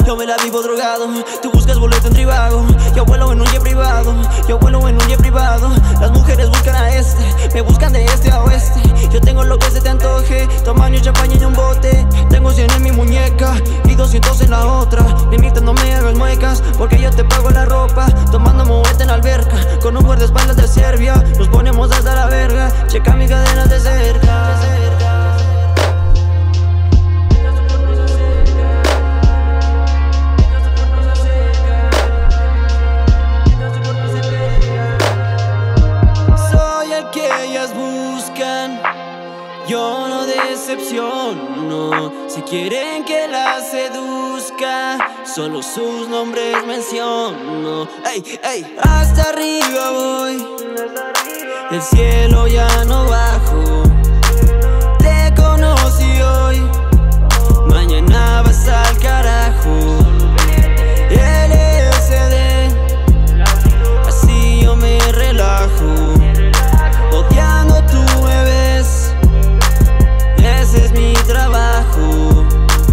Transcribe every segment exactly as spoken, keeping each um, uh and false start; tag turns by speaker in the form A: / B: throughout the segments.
A: yo me la vivo drogado. Tú buscas boleto en Trivago, yo vuelo en un jet privado. Yo vuelo en un jet privado. Las mujeres buscan a este, me buscan de este a oeste. Yo tengo lo que se te antoje, tamaño champaña en un bote. Tengo cien en mi muñeca y doscientos en la otra. Limita, no me hagas muecas, porque yo te pago la ropa. Tomando moete en la alberca, con un guardaespaldas de Serbia. Nos ponemos hasta la verga, checa mi cadena de cerca. Soy el que ellas buscan, yo no decepciono. Si quieren que la seduzca, solo sus nombres menciono. Ey, ey, hasta arriba voy, del cielo ya no bajo. Te conocí hoy, mañana vas al carajo. L S D, así yo me relajo. Odiando tú me ves, ese es mi trabajo.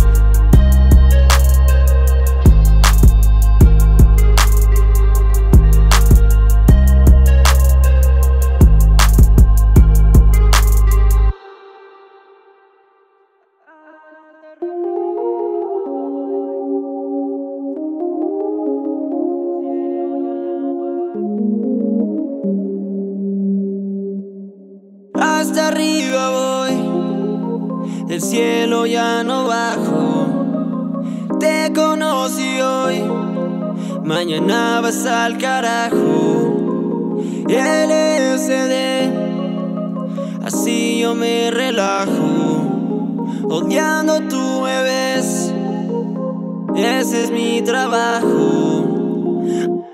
A: Hasta arriba voy, del cielo ya no bajo. Te conocí hoy, mañana vas al carajo. L S D, así yo me relajo. Odiando tú me ves, ese es mi trabajo.